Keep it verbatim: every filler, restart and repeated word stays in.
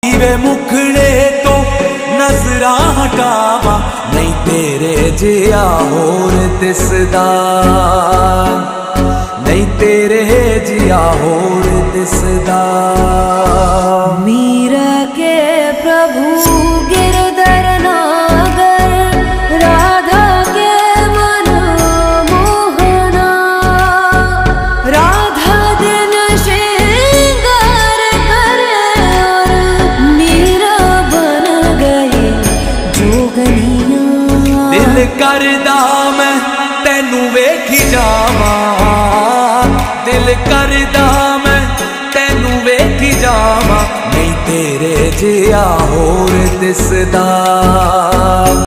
वे मुखड़े तो नजरा हटावा, नहीं तेरे जिया होर दिसदा, नहीं तेरे जिया होर दिसदा। मीरा के प्रभु गिरधर नागर, राधा के मन मोहना, राधा दिन श्रृंगार करे और मीरा बन गई जोगनिया। दिल करदा मैं तेनू वेखी जावा, दिल करदा मैं तेनू वेखी जावा, नहीं तेरे जिया होर दिसदा।